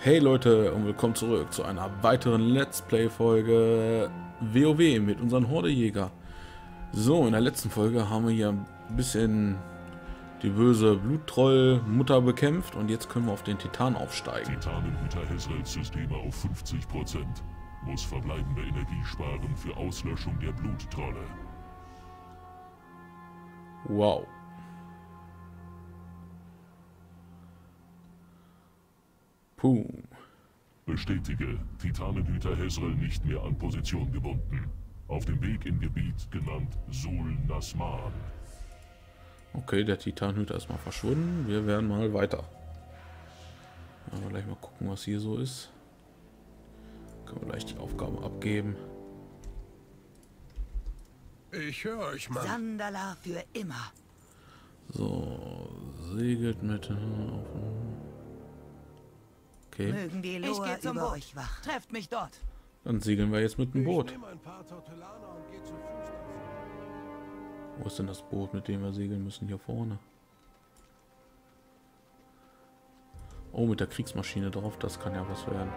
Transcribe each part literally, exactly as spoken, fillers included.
Hey Leute und willkommen zurück zu einer weiteren Let's Play Folge WoW mit unseren Hordejäger. So, in der letzten Folge haben wir hier ein bisschen die böse Bluttroll-Mutter bekämpft und jetzt können wir auf den Titan aufsteigen. Titanenhüter Hezrels Systeme auf fünfzig Prozent. Muss verbleibende Energie sparen für Auslöschung der Bluttrolle. Wow. Puh. Bestätige, Titanenhüter Hezrel nicht mehr an Position gebunden. Auf dem Weg in Gebiet genannt Sul Nasman. Okay, der Titanhüter ist mal verschwunden. Wir werden mal weiter. Aber gleich mal gucken, was hier so ist. Können wir gleich die Aufgaben abgeben. Ich höre euch mal. Sandala für immer. So, segelt mit. Okay, Mögen die Ich Loa gehe zum über Boot. euch wachen. Trefft mich dort. dann segeln wir jetzt mit dem Boot. Ich nehme ein paar Tortellaner und gehe zu Fuß. Wo ist denn das Boot, mit dem wir segeln müssen? Hier vorne. Oh, mit der Kriegsmaschine drauf, das kann ja was werden.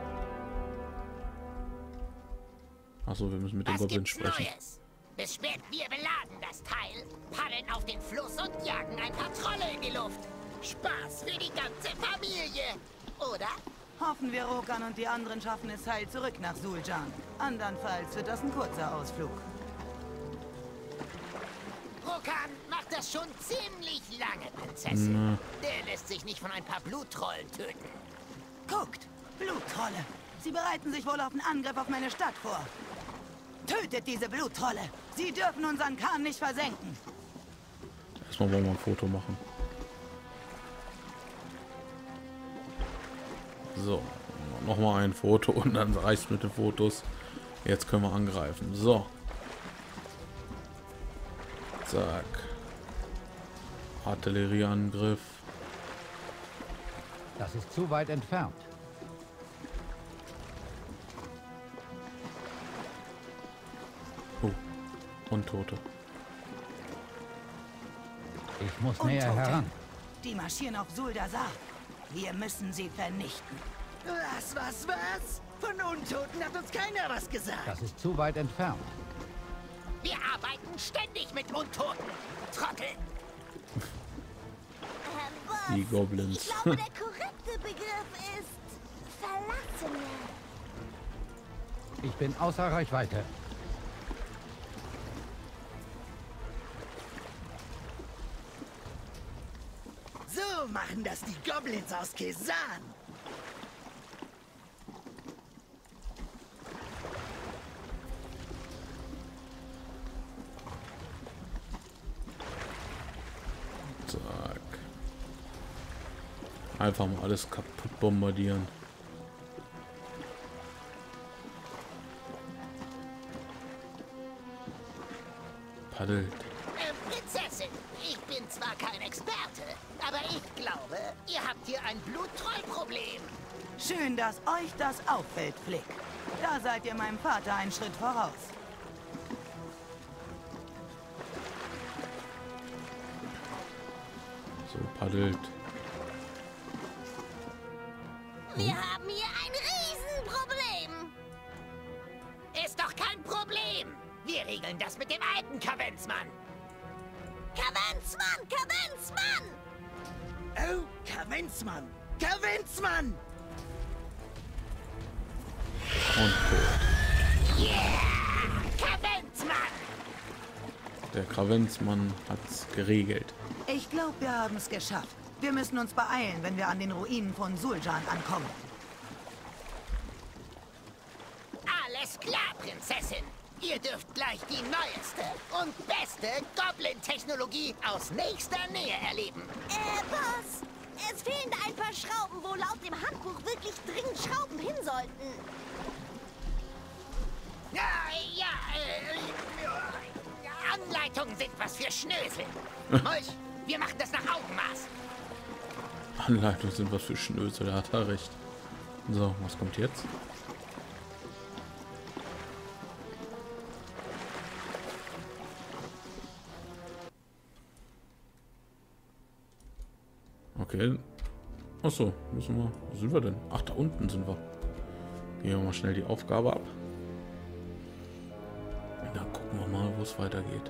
Achso, wir müssen mit den Was Goblins gibt's sprechen. Neues? Bis spät, wir beladen das Teil, paddeln auf den Fluss und jagen ein paar Trolle in die Luft. Spaß für die ganze Familie, oder? Hoffen wir, Rokan und die anderen schaffen es heil zurück nach Zul'Jan. Andernfalls wird das ein kurzer Ausflug. Rokan macht das schon ziemlich lange, Prinzessin. Der lässt sich nicht von ein paar Bluttrollen töten. Guckt! Bluttrolle! Sie bereiten sich wohl auf einen Angriff auf meine Stadt vor. Tötet diese Bluttrolle! Sie dürfen unseren Kahn nicht versenken! Erstmal wollen wir ein Foto machen. So, nochmal ein Foto und dann reicht mit den Fotos. Jetzt können wir angreifen. So. Zack. Artillerieangriff. Das ist zu weit entfernt. Oh, Untote. Ich muss näher Untote. heran. Die marschieren auf Zuldasar. Wir müssen sie vernichten. Was, was, was? Von Untoten hat uns keiner was gesagt. Das ist zu weit entfernt. Wir arbeiten ständig mit Untoten. Trottel. Äh, Die Boss, Goblins. Ich glaube, der korrekte Begriff ist Verlassene. Ich bin außer Reichweite. So machen das die Goblins aus Kesan. Zack. Einfach mal alles kaputt bombardieren. Paddelt. Ähm, Prinzessin, ich bin zwar kein Experte, aber ich glaube, ihr habt hier ein Bluttrollproblem. Schön, dass euch das auffällt, Flick. Da seid ihr meinem Vater einen Schritt voraus. So, paddelt. Wir haben hier ein Riesenproblem. Ist doch kein Problem. Wir regeln das mit dem alten Kavenzmann. Kavenzmann, Kavenzmann! Oh, Kavenzmann! Kavenzmann! Und tot. Yeah! Kavenzmann! Der Kravenzmann hat's geregelt. Ich glaube, wir haben es geschafft. Wir müssen uns beeilen, wenn wir an den Ruinen von Zul'Jan ankommen. Alles klar, Prinzessin. Ihr dürft gleich die neueste und beste Goblin-Technologie aus nächster Nähe erleben. Äh, Boss, es fehlen da ein paar Schrauben, wo laut dem Handbuch wirklich dringend Schrauben hin sollten. Ja, ja, äh, Anleitungen sind was für Schnösel. Molch, wir machen das nach Augenmaß. Anleitungen sind was für Schnösel, da hat er recht. So, was kommt jetzt? Okay. Achso, müssen wir. Wo sind wir denn? Ach, da unten sind wir. Gehen wir mal schnell die Aufgabe ab. Und dann gucken wir mal, wo es weitergeht.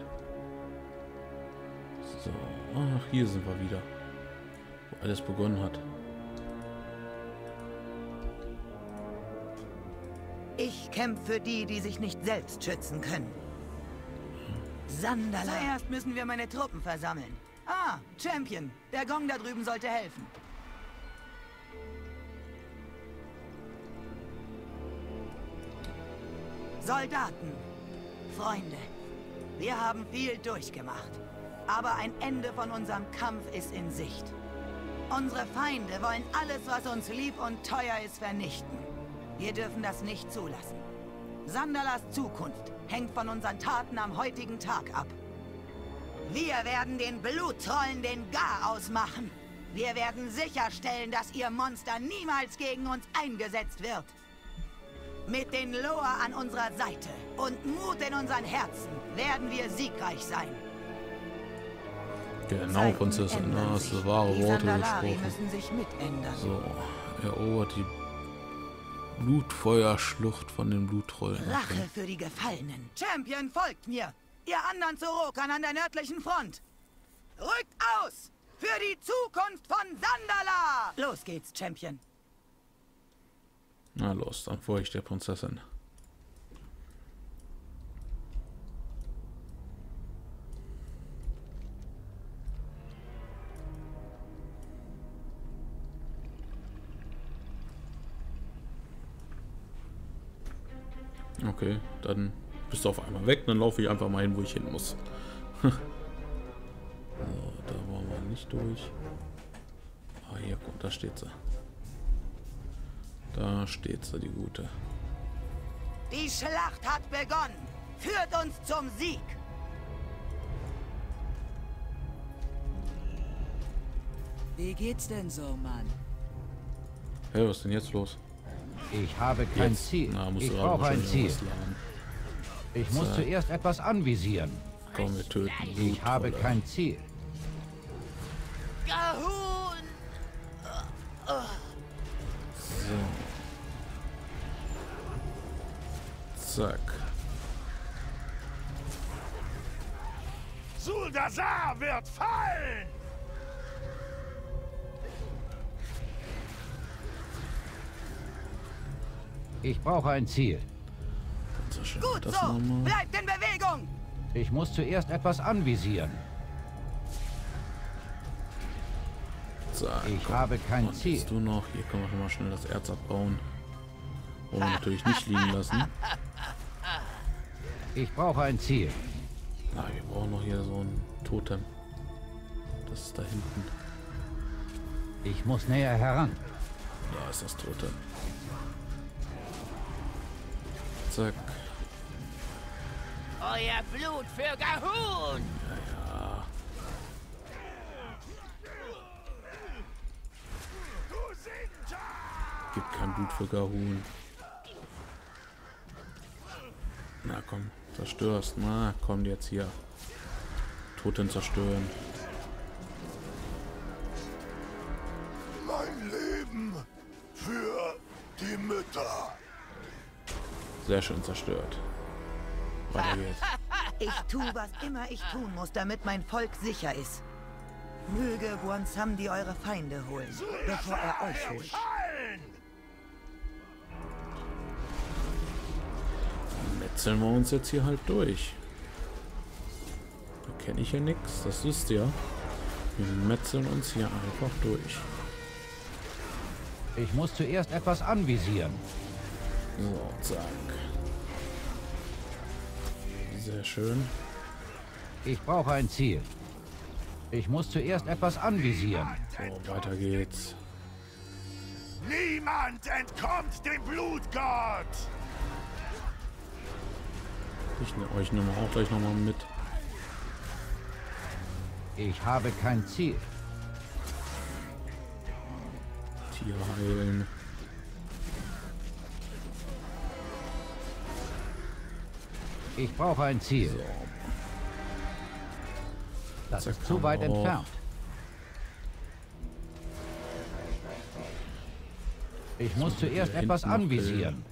So, ach, hier sind wir wieder. Wo alles begonnen hat. Ich kämpfe für die, die sich nicht selbst schützen können. Sandala. Zuerst müssen wir meine Truppen versammeln. Ah, Champion. Der Gong da drüben sollte helfen. Soldaten, Freunde, wir haben viel durchgemacht. Aber ein Ende von unserem Kampf ist in Sicht. Unsere Feinde wollen alles, was uns lieb und teuer ist, vernichten. Wir dürfen das nicht zulassen. Sandalas Zukunft hängt von unseren Taten am heutigen Tag ab. Wir werden den Bluttrollen den Garaus machen. Wir werden sicherstellen, dass ihr Monster niemals gegen uns eingesetzt wird. Mit den Loa an unserer Seite und Mut in unseren Herzen werden wir siegreich sein. Genau, Prinzessin, das ist wahre Worte gesprochen. Müssen sich mitändern. So, erobert die Blutfeuerschlucht von den Bluttrollen. Rache für die Gefallenen. Champion, folgt mir! Ihr anderen zu Rokan an der nördlichen Front! Rückt aus! Für die Zukunft von Sandala! Los geht's, Champion. Na los, dann folge ich der Prinzessin. Okay, dann bist du auf einmal weg, dann laufe ich einfach mal hin, wo ich hin muss. So, da wollen wir nicht durch. Ah, hier kommt, da steht sie. Da steht sie, die gute. Die Schlacht hat begonnen. Führt uns zum Sieg. Wie geht's denn so, Mann? Hey, was ist denn jetzt los? Ich habe kein Jetzt. Ziel. Na, musst ich du brauche ein Ziel. ausladen. Ich muss So. zuerst etwas anvisieren. Komm, wir töten die Ich habe Bluttrolle. kein Ziel. Gahun! So. Zack. Zuldazar wird fallen! Ich brauche ein Ziel. So schön. Gut Das so! nochmal. Bleibt in Bewegung! Ich muss zuerst etwas anvisieren. Zack. Ich komm. habe kein Und Ziel. bist du noch? Hier können wir schon mal schnell das Erz abbauen. Wollen wir natürlich nicht liegen lassen. Ich brauche ein Ziel. Na, wir brauchen noch hier so ein Totem. Das ist da hinten. Ich muss näher heran. Da ist das Totem. Zack. Euer Blut für Gahun! Ja. Gibt kein Blut für Gahun. Na komm, zerstörst. Na komm jetzt hier. Totem zerstören. Mein Leben für die Mütter. Sehr schön zerstört. Weiter geht's. Ich tue, was immer ich tun muss, damit mein Volk sicher ist. Möge Bwonsamdi eure Feinde holen, bevor er euch holt. Fallen! Metzeln wir uns jetzt hier halt durch. Da kenne ich ja nichts, das wisst ihr. Wir metzeln uns hier einfach durch. Ich muss zuerst etwas anvisieren. So, zack. Sehr schön. Ich brauche ein Ziel. Ich muss zuerst etwas anvisieren. So, weiter geht's. Niemand entkommt dem Blutgott! Ich nehme euch nehme auch gleich nochmal mit. Ich habe kein Ziel. Tiere heilen. Ich brauche ein Ziel. So. Das Zack, ist zu weit haben wir auch. entfernt. Ich muss zuerst hier etwas hinten noch anvisieren.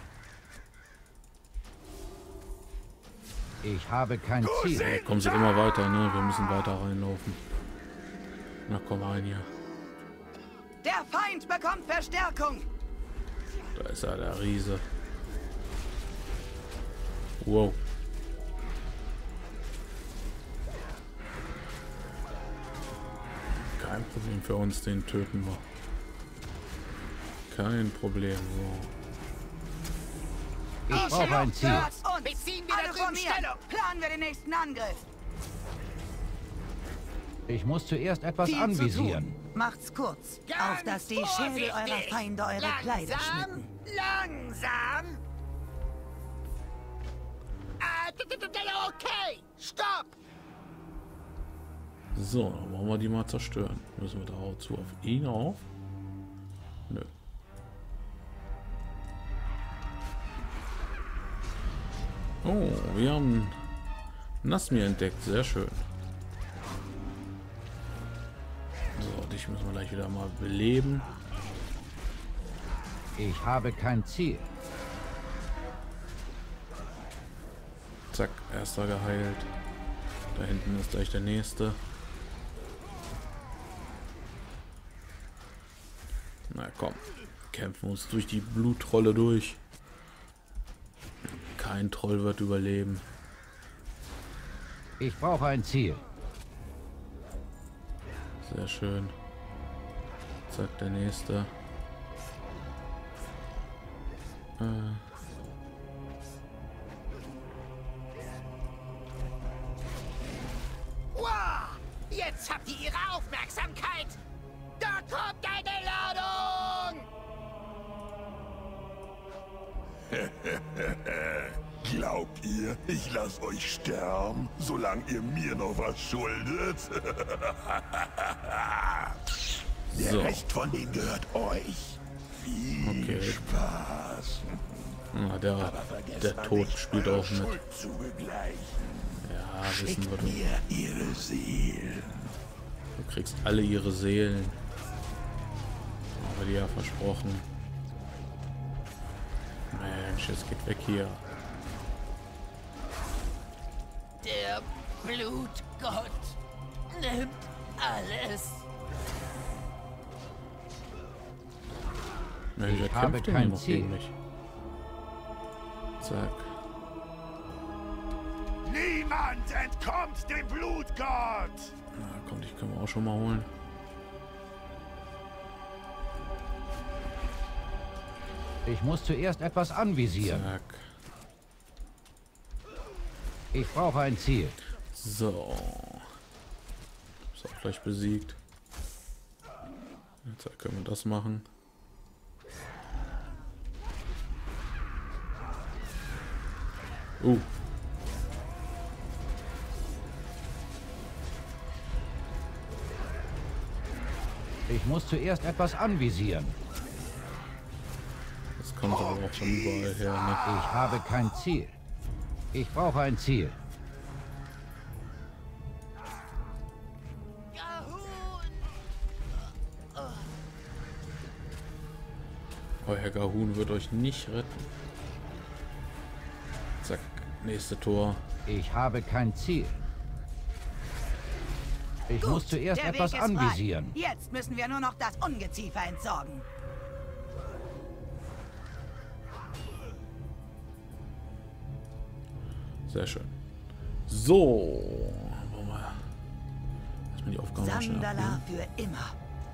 Ich habe kein Ziel. Da kommen sie immer weiter, ne? Wir müssen weiter reinlaufen. Na komm rein hier. Der Feind bekommt Verstärkung. Da ist er, der Riese. Wow. Kein Problem für uns, den töten wir. Kein Problem. So. Ich brauche ein Ziel. Hört uns. Beziehen wir da Alle drüben formiert. Stellung. Planen wir den nächsten Angriff. Ich muss zuerst etwas Viel zu anvisieren. tun. Macht's kurz. Ganz Auf dass die Schädel eurer vorsichtig. Feinde eure Langsam, Kleider schmücken. Langsam. Ah, d- d- d- okay, stopp. So, dann wollen wir die mal zerstören. Müssen wir da zu auf ihn auf? Nö. Oh, wir haben Nasmir entdeckt. Sehr schön. So, dich müssen wir gleich wieder mal beleben. Ich habe kein Ziel. Zack, erster geheilt. Da hinten ist gleich der nächste. Na komm, kämpfen uns durch die Bluttrolle durch. Kein Troll wird überleben. Ich brauche ein Ziel. Sehr schön. Zack, der nächste. Äh. Wow, jetzt habt ihr ihre Aufmerksamkeit. Da kommt eine Ladung. Glaubt ihr, ich lasse euch sterben, solange ihr mir noch was schuldet? Der So. Rest von denen gehört euch. Viel Okay. Spaß. Ah, der, Aber vergesst der mal Tod nicht, spielt eure auch mit. Schuld zu begleichen. Ja, wissen Schickt wir doch. mir ihre Seelen. Du kriegst alle ihre Seelen. Aber die ja versprochen. Mensch, es geht weg hier. Der Blutgott nimmt alles. Mensch, der Ich habe kämpft denn kein hier noch Ziel. gegen mich. Zack. Niemand entkommt dem Blutgott! Na komm, die können wir auch schon mal holen. Ich muss zuerst etwas anvisieren. Zack. Ich brauche ein Ziel. So. Ist auch gleich besiegt. Jetzt können wir das machen. Uh. Ich muss zuerst etwas anvisieren. Das kommt aber auch von überall her, ne? Ich habe kein Ziel. Ich brauche ein Ziel. Euer Gahun wird euch nicht retten. Zack, nächste Tor. Ich habe kein Ziel. Ich muss zuerst der etwas Weg ist frei. anvisieren. Jetzt müssen wir nur noch das Ungeziefer entsorgen. Sehr schön. So. Wollen wir erstmal die Aufgabe mal schnell Sandala abgeben. für immer.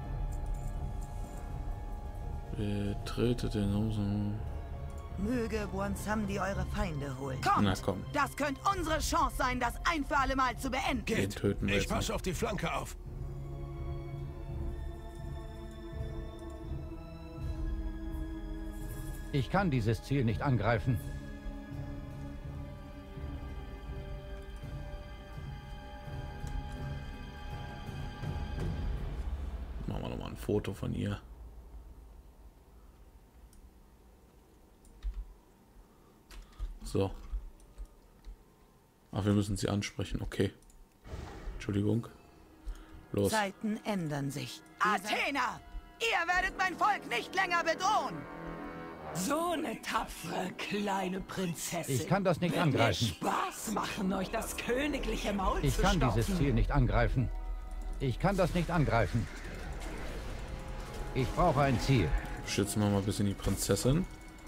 Betretet den Umsum. Möge Bwonsamdi eure Feinde holen. Kommt! Na komm. Das könnte unsere Chance sein, das ein für alle Mal zu beenden. Den töten wir Ich jetzt passe noch. auf die Flanke auf. Ich kann dieses Ziel nicht angreifen. Machen wir nochmal ein Foto von ihr. So. Ach, wir müssen sie ansprechen. Okay. Entschuldigung. Los. Zeiten ändern sich. Athena! Ihr werdet mein Volk nicht länger bedrohen. So eine tapfere kleine Prinzessin. Ich kann das nicht Wird angreifen. mir Spaß machen, euch das königliche Maul Ich zu kann stopfen. dieses Ziel nicht angreifen. Ich kann das nicht angreifen. Ich brauche ein Ziel. Schützen wir mal ein bisschen die Prinzessin.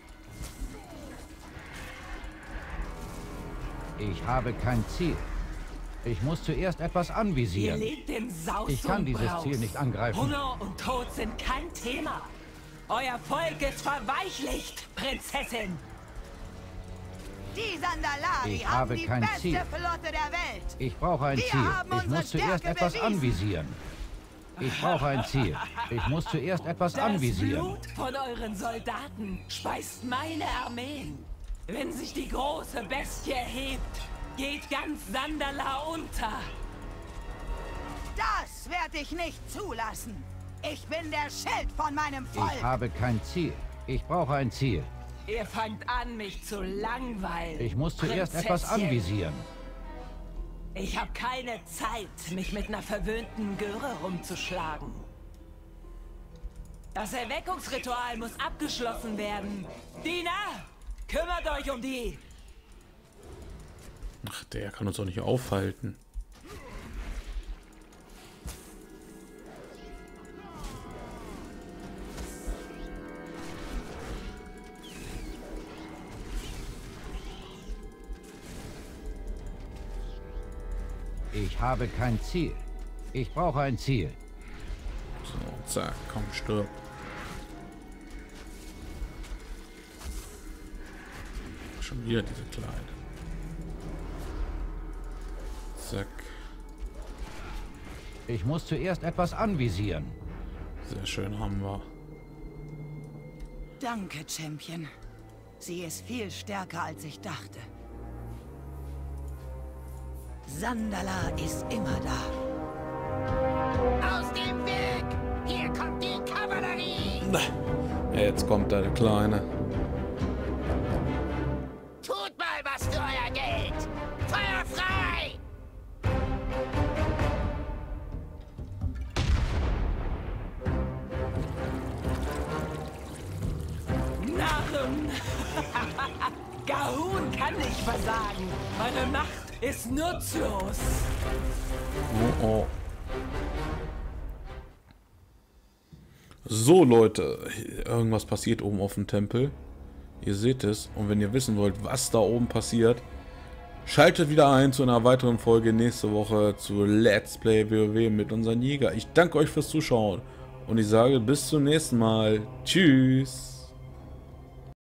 Ich habe kein Ziel. Ich muss zuerst etwas Ihr anvisieren. lebt im Saus Ich kann und dieses Braus. Ziel nicht angreifen. Hunger und Tod sind kein Thema. Euer Volk ist verweichlicht, Prinzessin. Die Sandalari Ich haben habe die kein beste Ziel. Flotte der Welt. Ich brauche ein Wir Ziel. haben Ich unsere muss zuerst Stärke etwas bewiesen. anvisieren. Ich brauche ein Ziel. Ich muss zuerst etwas Das anvisieren. Blut von euren Soldaten speist meine Armeen. Wenn sich die große Bestie erhebt, geht ganz Sandala unter. Das werde ich nicht zulassen. Ich bin der Schild von meinem Volk. Ich habe kein Ziel. Ich brauche ein Ziel. Ihr fangt an, mich zu langweilen. Ich muss zuerst etwas Prinzesschen. anvisieren. Ich habe keine Zeit, mich mit einer verwöhnten Göre rumzuschlagen. Das Erweckungsritual muss abgeschlossen werden. Diener, kümmert euch um die. Ach, der kann uns doch nicht aufhalten. Ich habe kein Ziel. Ich brauche ein Ziel. So, zack, komm, stirb. Schon wieder diese Kleid. Zack. Ich muss zuerst etwas anvisieren. Sehr schön, haben wir. Danke, Champion. Sie ist viel stärker, als ich dachte. Sandala ist immer da. Aus dem Weg! Hier kommt die Kavallerie! Ja, jetzt kommt da der Kleine. Tut mal was für euer Geld! Feuer frei! Narren! Gahun kann nicht versagen. Eure Macht ist nutzlos. Oh, oh. So, Leute. Irgendwas passiert oben auf dem Tempel. Ihr seht es. Und wenn ihr wissen wollt, was da oben passiert, schaltet wieder ein zu einer weiteren Folge nächste Woche zu Let's Play WoW mit unseren Jäger. Ich danke euch fürs Zuschauen. Und ich sage bis zum nächsten Mal. Tschüss.